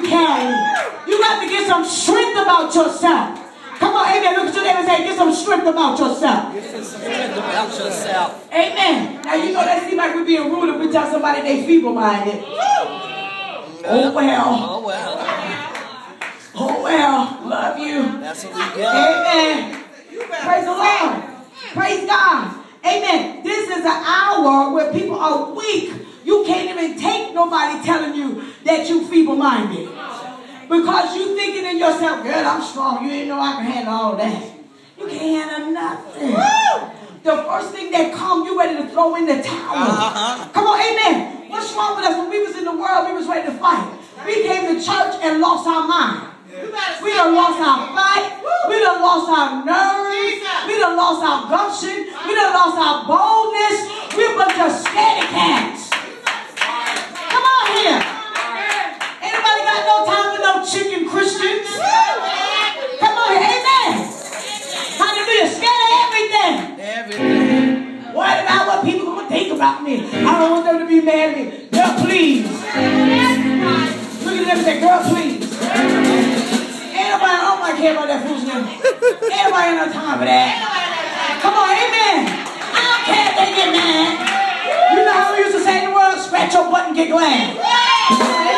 carry. You got to get some strength about yourself. Come on, amen. Look at your neighbor and say, get some strength about yourself. Get some strength about yourself. Amen. Now, you know, that seems like we're being rude if we tell somebody they feeble-minded. Oh, well. Oh, well. Oh, well. Love you. That's what we get. Amen. Praise the Lord. Praise God. Amen. This is an hour where people are weak. You can't even take nobody telling you that you feeble-minded. Because you thinking in yourself, girl, I'm strong. You ain't know I can handle all that. You can't handle nothing. The first thing that comes, you ready to throw in the towel. Come on, amen. What's wrong with us? When we was in the world, we was ready to fight. We came to church and lost our mind. We done lost our fight. We done lost our nerves. We done lost our gumption. We done lost our boldness. We're a bunch of scaredy cats. Come on here. Anybody got no time for no chicken Christians? Come on here. Amen. Hallelujah. Scared of everything. Everything. Worried about what people are going to think about me. I don't want them to be mad at me. Girl, please. Look at them and say, girl, please. Ain't nobody, I don't want to care about that foolishness. Ain't nobody got no time for that. Come on, amen. I don't care if they get mad. You know how we used to say in the world, scratch your butt and get glad.